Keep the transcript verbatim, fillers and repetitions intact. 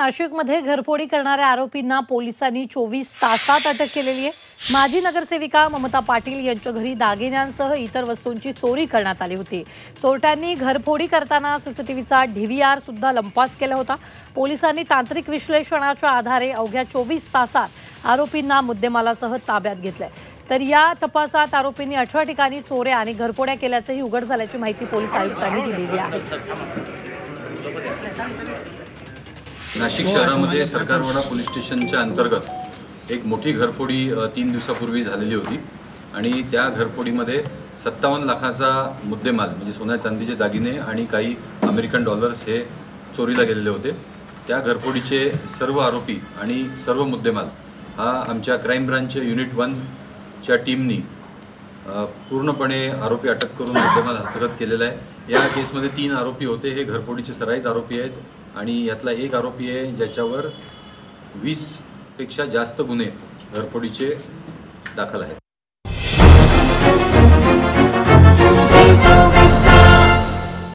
नाशिकमध्ये घरफोडी करणाऱ्या आरोपींना पोलिसांनी चोवीस तासात अटक केलेली आहे। माजी नगरसेविका ममता पाटील यांच्या घरी दागिन्यांसह इतर वस्तूंची चोरी करण्यात आली होती। चोरट्यांनी घरफोडी करताना सीसीटीव्हीचा डीव्हीआर सुद्धा लंपास केला होता। पोलिसांनी तांत्रिक विश्लेषणाच्या आधारे अवघ्या चोवीस तासात आरोपींना मुद्देमालासह ताब्यात घेतले। तर या तपासात आरोपींनी अठरा ठिकाणी चोऱ्या आणि घरफोड्या केल्याचेही उघड झाल्याची माहिती पोलीस आयुक्तांनी दिलेली आहे। नाशिक शहरामध्ये सरकारवाडा पोलीस स्टेशनच्या अंतर्गत एक मोठी घरफोडी तीन दिवसापूर्वी झालेली होती आणि त्या घरफोडीमध्ये सत्तावन्न लाखाचा मुद्देमाल म्हणजे सोन्या चांदीचे दागिने आणि काही अमेरिकन डॉलर्स हे चोरीला गेलेले होते। त्या घरफोडीचे सर्व आरोपी आणि सर्व मुद्देमाल हा आमच्या क्राईम ब्रांच युनिट वनच्या टीमनी पूर्णपणे आरोपी अटक करून मुद्देमाल हस्तगत केलेला आहे। या केसमध्ये तीन आरोपी होते, हे घरफोडीचे सराईत आरोपी आहेत आणि यातला एक आरोपी आहे ज्याच्यावर वीस पेक्षा जास्त गुन्हे घरफोडीचे दाखल आहेत।